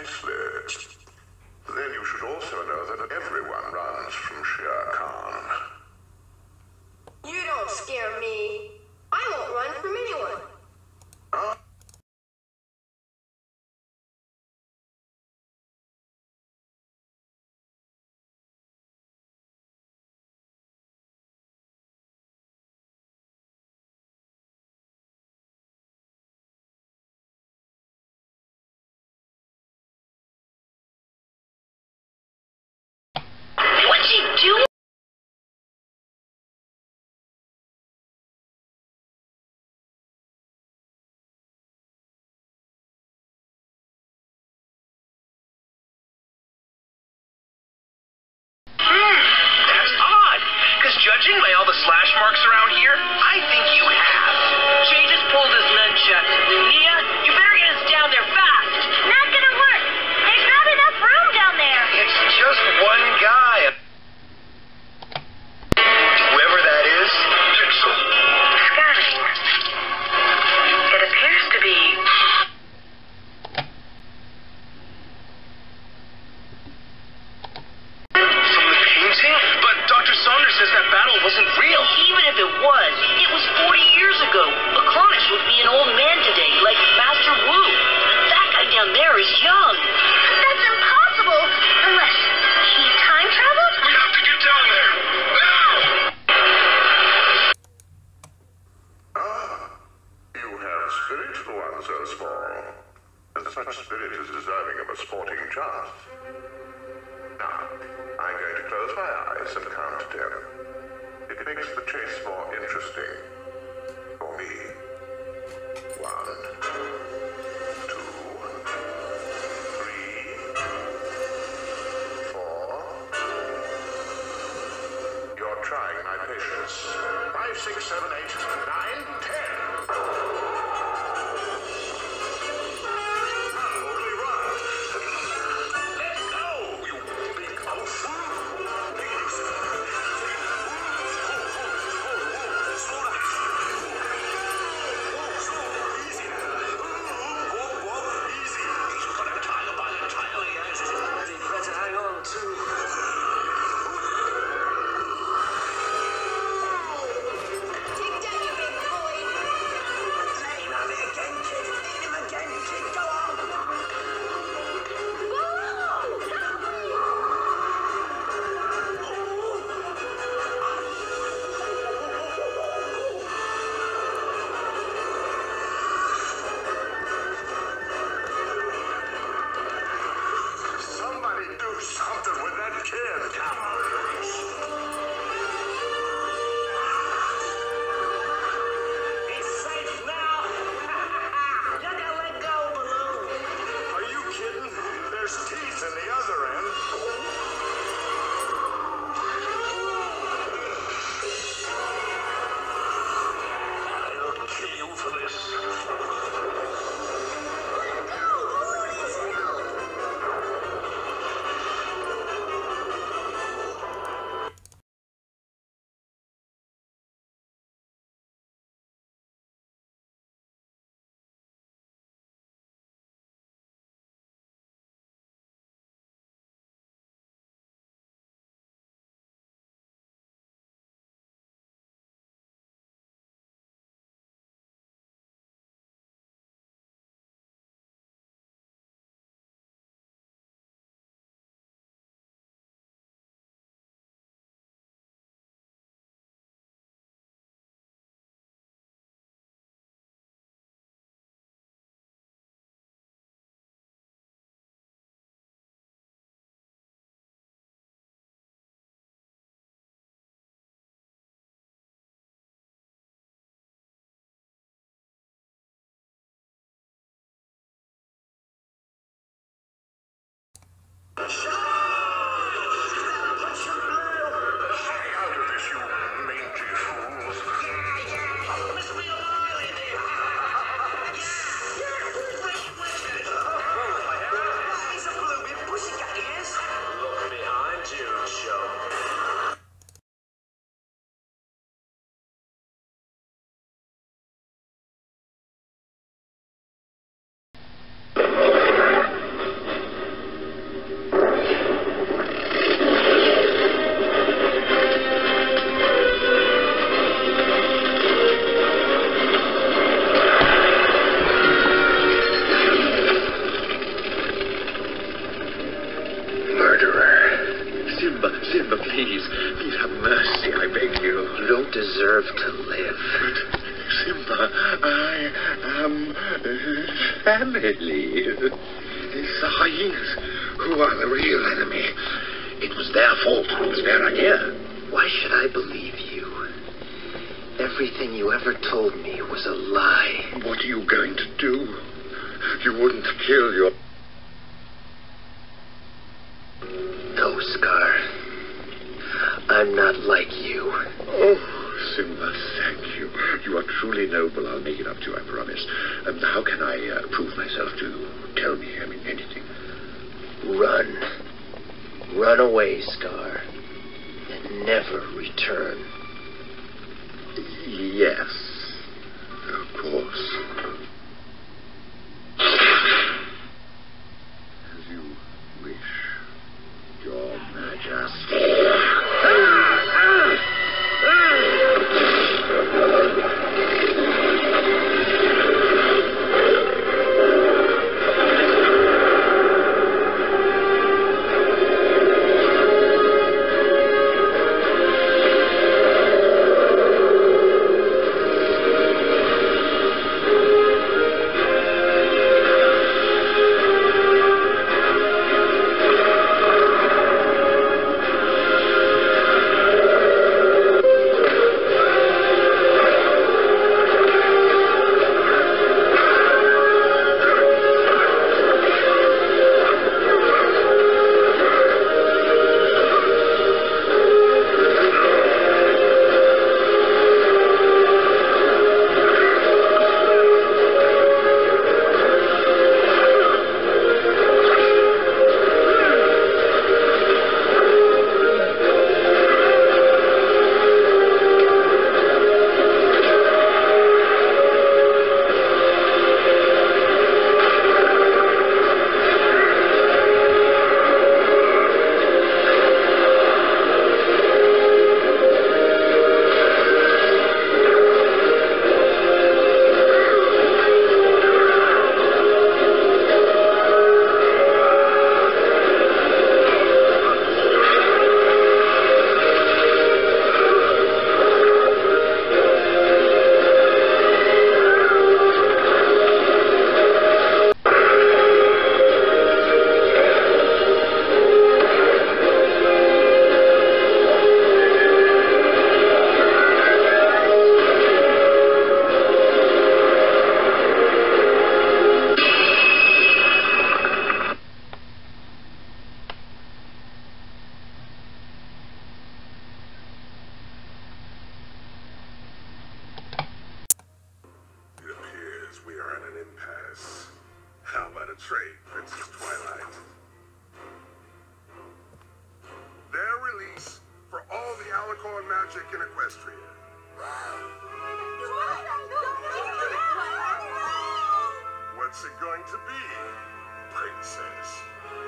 priceless. Then you should also know that everyone runs from Shere Khan. You don't scare me. I won't run from anyone. Huh? What's she doing? That's odd. Because judging by all the slash marks around here, I think you have. Jay just pulled his nunchuck. Nia, you better get us down there fast. Not gonna work. There's not enough room down there. It's just one guy. Whoever that is, Scanning. It appears to be... from the painting? But Dr. Saunders says that battle wasn't real. Even if it was 40 years ago. Acronis would be an old man today, like Master Wu. That guy down there is young. That's impossible. Unless he time traveled? We have to get down there. Now! You have spirit for one so small. And such spirit is deserving of a sporting chance. Now, I'm going to close my eyes and count 10. It makes the chase more interesting. For me. 1, 2, 3, 4. You're trying my patience. 5, 6, 7, 8, 9, 10. Only run. Let go, you big oaf. Slow down. Easy now. please have mercy, I beg you. You don't deserve to live. But, Simba, I am family. It's the hyenas who are the real enemy. It was their fault. It was their idea. Why should I believe you? Everything you ever told me was a lie. What are you going to do? You wouldn't kill your... No, Scar. I'm not like you. Oh, Simba, thank you. You are truly noble. I'll make it up to you, I promise. How can I prove myself to you? Tell me, anything. Run. Run away, Scar. And never return. Yes, of course. As you wish, Your Majesty. Trade, Princess Twilight. Their release for all the Alicorn magic in Equestria. What's it going to be, Princess?